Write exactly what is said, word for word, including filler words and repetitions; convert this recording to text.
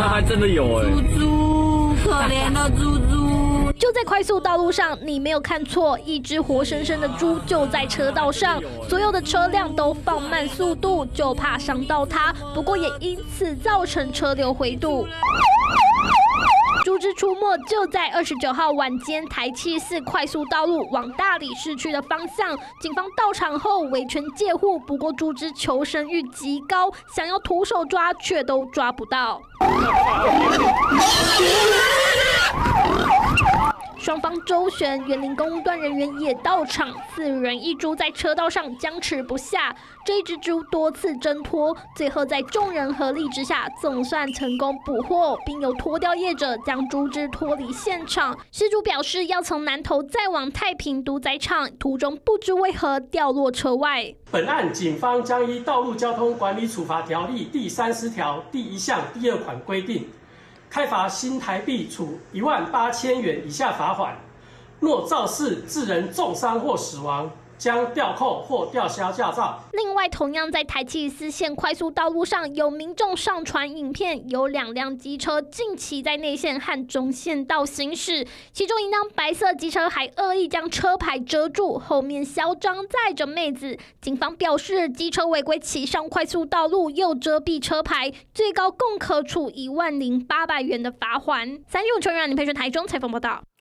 那还真的有哎、欸， 猪猪，可怜的猪猪。 就在快速道路上，你没有看错，一只活生生的猪就在车道上，所有的车辆都放慢速度，就怕伤到它。不过也因此造成车流回堵。猪只出没就在二十九号晚间台七四快速道路往大理市区的方向，警方到场后围圈戒护，不过猪只求生欲极高，想要徒手抓却都抓不到。双方周旋，园林公务段人员也到场，四人一猪在车道上僵持不下。这一只猪多次挣脱，最后在众人合力之下，总算成功捕获，并由拖吊业者将猪只脱离现场。失主表示要从南投再往太平屠宰场，途中不知为何掉落车外。 本案警方将依《道路交通管理处罚条例》第三十条第一项第二款规定，开罚新台币处一万八千元以下罚款。若肇事致人重伤或死亡，将吊扣或吊销驾照。 另外，同样在台七四线快速道路上，有民众上传影片，有两辆机车近期在内线和中线道行驶，其中一辆白色机车还恶意将车牌遮住，后面嚣张载着妹子。警方表示，机车违规骑上快速道路又遮蔽车牌，最高共可处一万零八百元的罚锾。三立新闻全员林佩璇台中采访报道。